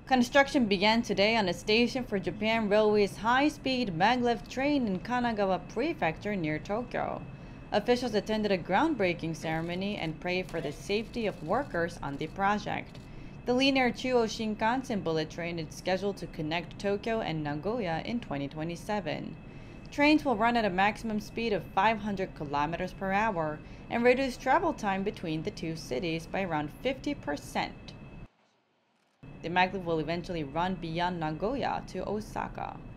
Construction began today on a station for Japan Railway's high-speed maglev train in Kanagawa Prefecture near Tokyo. Officials attended a groundbreaking ceremony and prayed for the safety of workers on the project. The Linear Chuo Shinkansen bullet train is scheduled to connect Tokyo and Nagoya in 2027. Trains will run at a maximum speed of 500 kilometers per hour and reduce travel time between the two cities by around 50%. The maglev will eventually run beyond Nagoya to Osaka.